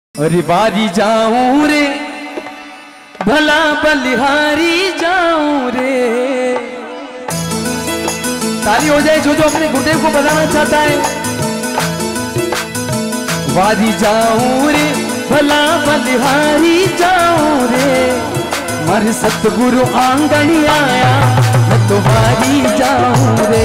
अरे बारी जाऊं रे भला बलिहारी जाऊं रे। ताली हो जाए जो जो अपने गुरुदेव को बताना चाहता है। बारी जाऊं रे भला बलिहारी जाऊं रे, मारे सतगुरु आंगन आया मैं तो बारी जाऊं रे।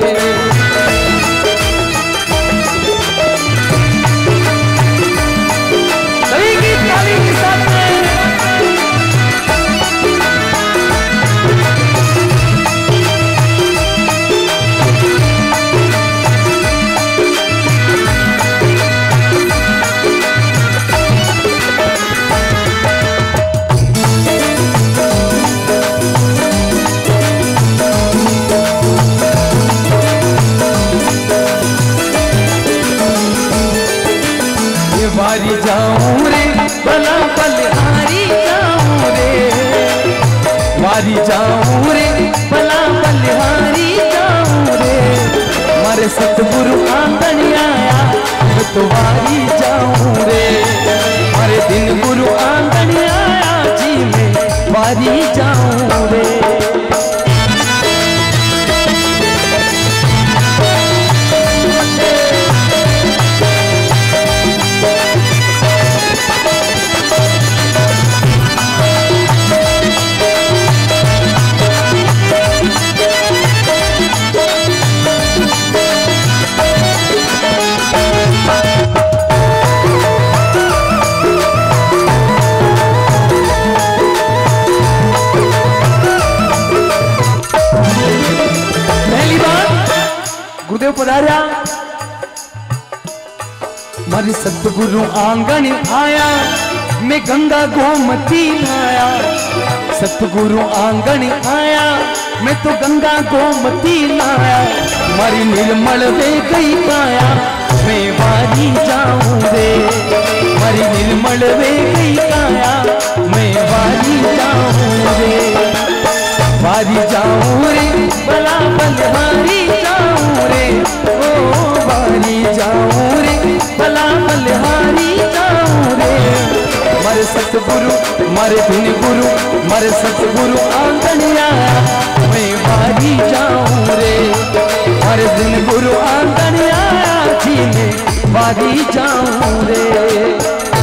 बारी जाऊं रे भला बलिहारी जाऊं रे, बारी जाऊं रे भला बलिहारी जाऊं रे, मारे सतगुरु आंगन आया मैं तो बारी जाऊं रे, मारे दिन गुरु आंगन आया जी मैं बारी जाऊं रे। गुरुदेव पधारा, मारे सतगुरु आंगन आया मैं गंगा गोमती लाया, सतगुरु आंगन आया मैं तो गंगा गोमती लाया, मारी निर्मल वे गई काया मैं बारी जाऊं रे, मारी निर्मल वे गई काया मैं बारी जाऊं रे। बारी जाऊं रे भला बलिहारी जाऊं रे, ओ बारी जाऊं रे भला बलिहारी जाऊं रे, मारे सतगुरु मारे बिन गुरु मारे सतगुरु आंगन आया मैं बारी जाऊं रे, मारे बिन गुरु आंगन आया जी मैं बारी जाऊं रे।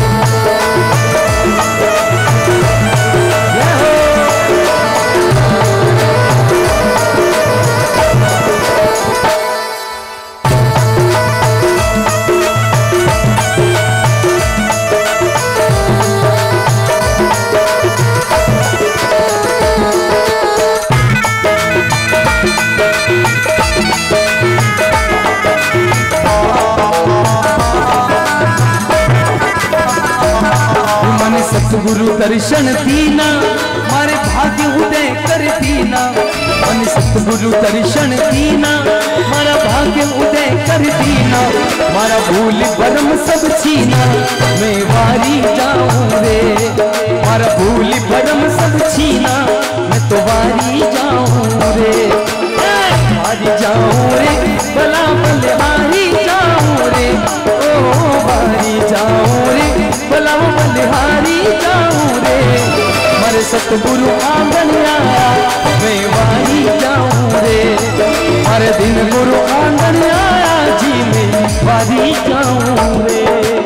सतगुरु दर्शन दीना मारे भाग्य उदय कर दीना, मन सतगुरु दर्शन दीना मारा भाग्य उदय कर दीना, मारा भूल भरम सब छीना मैं बारी जाऊं रे, मारा भूल भरम सब छीना मैं तो बारी जाऊं रे। बारी जाऊं रे भला बलिहारी जाऊं रे, ओ बारी जाऊं रे भला बलिहारी जाऊं रे, मारे सतगुरु आंगन आया मैं बारी जाऊं रे, मारे दिन गुरु आंगन आया जी मैं बारी जाऊं रे।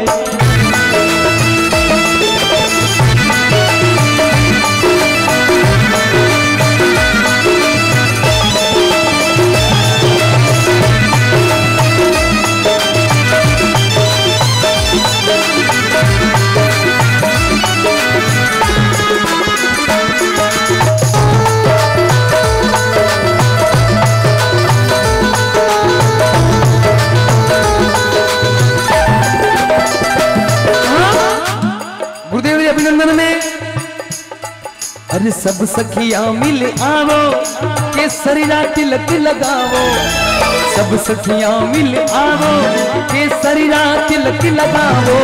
अभिनंदन में अरे सब सखियां मिल आवो के शरीरा तिलक लगावो, सब सखियां मिल आवो के शरीरा तिलक लगावो,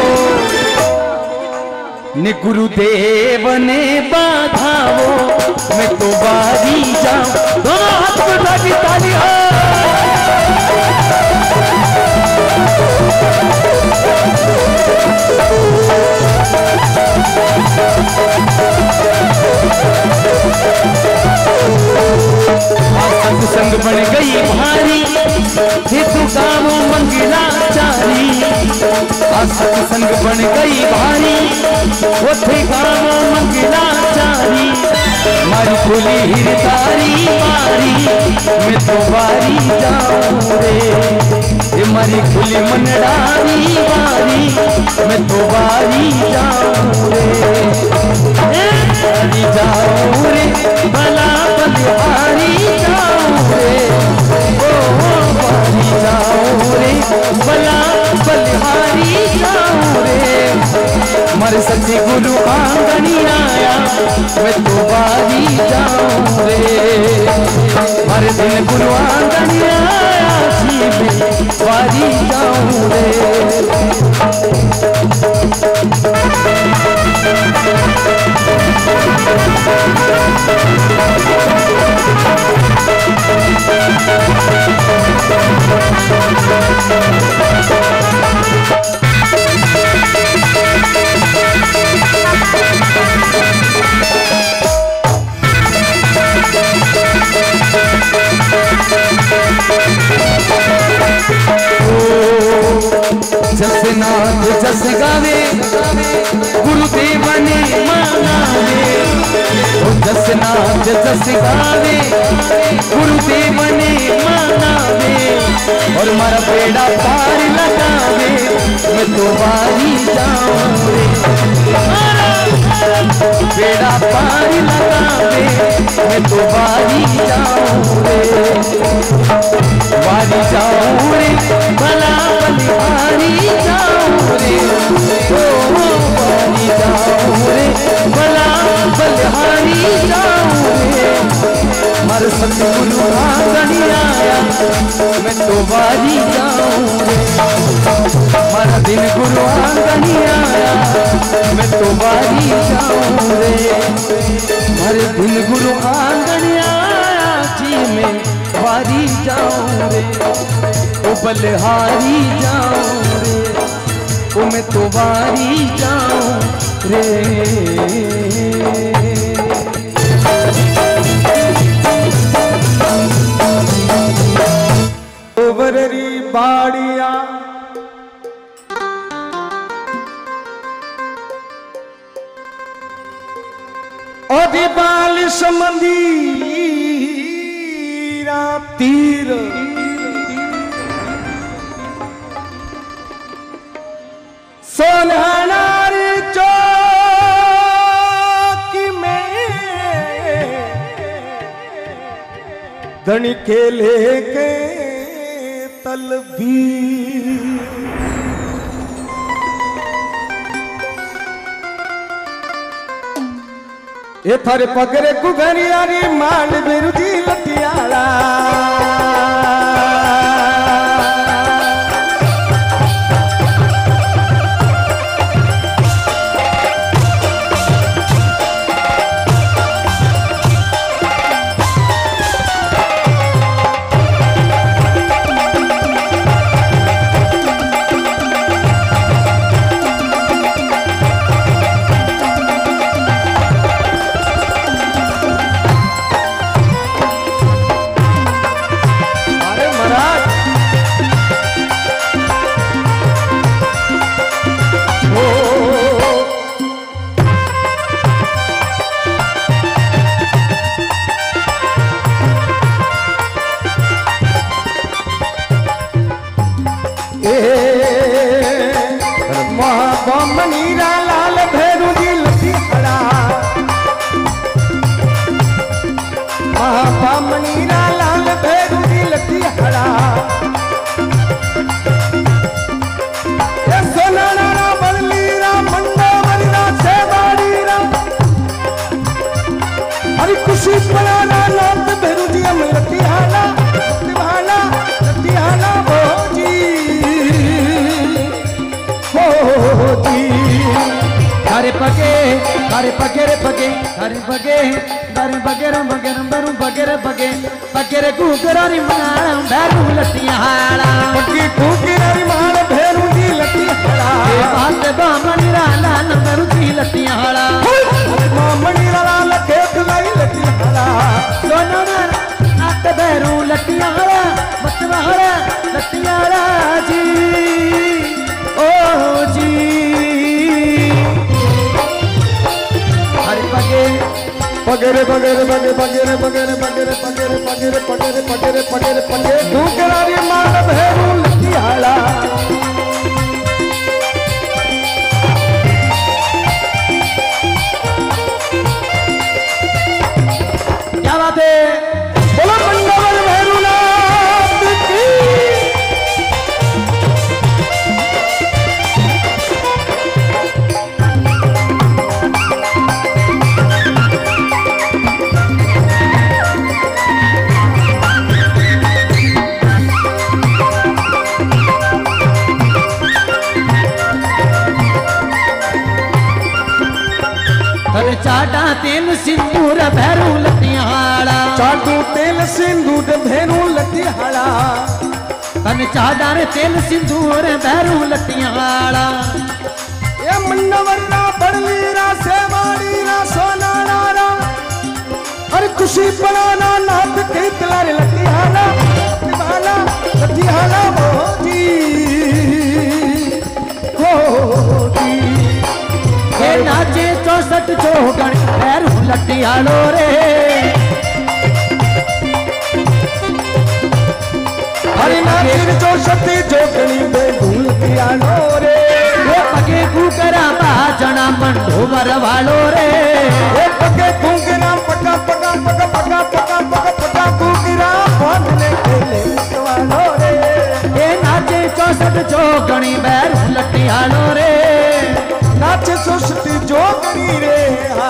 ने गुरुदेव ने बाधावो मैं तो बारी जाऊं। दोनों हाथ में उठा के ताली हो। सत्संग बन गई भारी उथे गावा मंगला चारी मारी खुली हिरदारी मारी मैं तो बारी जाऊं रे ये मारी खुली मनडारी मारी मैं तो बारी जाऊं रे बारी जाऊं रे भला बलिहारी जाऊं रे ओ बारी जाऊं रे भला बलिहारी जाऊं रे मर सच्चे गुरु आंगनी आया मैं तो बारी जाऊं रे मर दिन गुरु आंगनी आया जी मैं बारी जाऊं रे जसनाथ जस गावे गुरुदेव ने मानावे जसनाथ जस गावे गुरुदेव ने मानावे और मारा बेड़ा पार लगावे मैं तो बारी जाऊं रे बेड़ा पार लगावे मैं तो बारी जाऊं रे बारी जाऊं रे भला बलिहारी जाऊं रे ओ बारी जाऊं रे भला बलिहारी जाऊं रे मर सतगुरु आंगनी आया मैं तो बारी जाऊं रे मर दिन गुरु आंगनी आया मैं तो बारी जाऊं रे मर दिन गुरु आंगनी आया जी मैं बारी जाऊं रे ओ बलिहारी जाऊं रे ओ मैं तो बारी जाऊं रे ओवररी बाड़िया ओदी बालिश मंदिरा तीर सोनहनारी चौकी में धनी के लेके तलबीर ये थारे पगरे कुघरियारी मांड बिरुदी लटियाला मनीरा लाल भैरू जी लतीखड़ा महापा मनीरा लाल भैरू जी लतीखड़ा सोना नारा बदलीरा मंडा बलिरा से बाड़ीरा हरी खुशी पलाना नाथ भैरू जी हम लतीहाला लतीहाला लतीहाला भोजी हरे पगे रे पगे हरे पगे दरे बगे रे बगे नंबरू बगे रे बगे कुकरारी मार भैरू लतियाला पगी कुकरारी मार भैरू जी लतियाला ए बात बामणी राला नंबरू जी लतियाला बामणी राला खेत लाई लतियाला सोना नात भैरू लतियाला मतवारा लतियाला जी ओ पटेरे पटेरे पटेरे पटेरे पटेरे घूकरारी मान भैरू लतियाला। क्या बात है, बोलो मंडोवर भैरूनाथ की। चाटा तेल सिंदूर भैरू लतियाला, चाटू तेल सिंदूर भैरू लतियाला, तन चाटा रे तेल सिंदूर भैरू लतियाला। ये मन्नवरा बड़वीरा सेवाड़ीरा सोनारा हर खुशी बनाना नाथ के तलारे लतियाला लतियाला लतियाला मोजी होजी। ये नाचे 64 जोगण भैरू लतियालो रे। हरि नाचे 64 जोगणी भैरू लतियालो रे। ये पगे कुकरा बाजना मंडोवर वालो रे। ये पगे कुकरा पका पका पका पका पका पका पका कुकरा बांधने के लिए वालो रे। ये नाचे 64 जोगणी भैरू लतियालो रे। नाचे 64 जोगणी रे।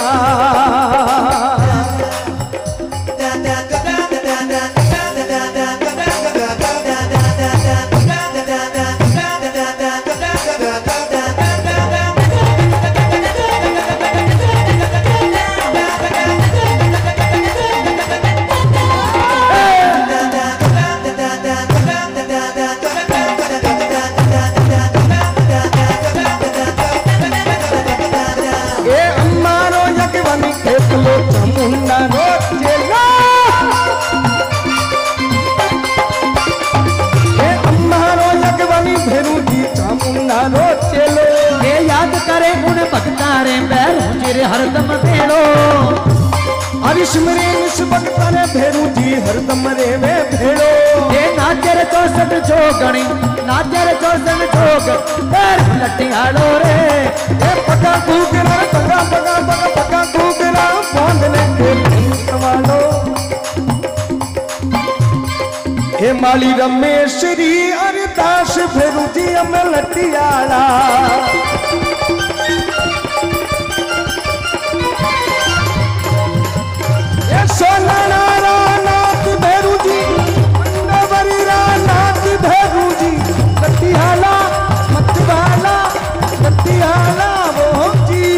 ये याद करे उन भक्तारे भैरू जी रे हरदम भेड़ो। हरिश मरे निश भक्तारे भैरू जी हरदम रे वे भेड़ो। ये नाचर 64 जोगणी नाचर 64 जोग भैरू लतियालो रे। ये पका कुकरा पका पका पका पका कुकरा बांधने के लिए वालो। हे माली रमेश री अरदास भैरू जी अमर लतियाला। ये सोनारा नाथ भैरू जी मंडवरीरा नाथ भैरू जी लतियाला मतवाला लतियाला वो जी।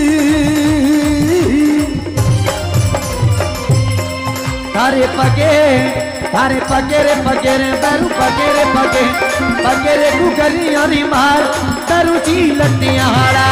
तारे पगे रे भैरू पगे रे पगे रे कुकरी हरी मार भैरू जी लतियाला।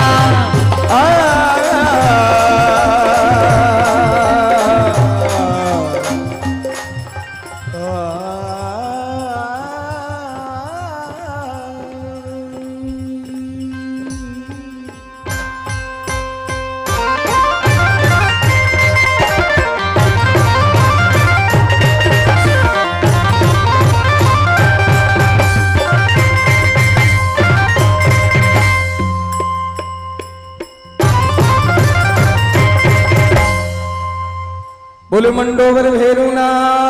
बोले मंडोवर भैरूनाथ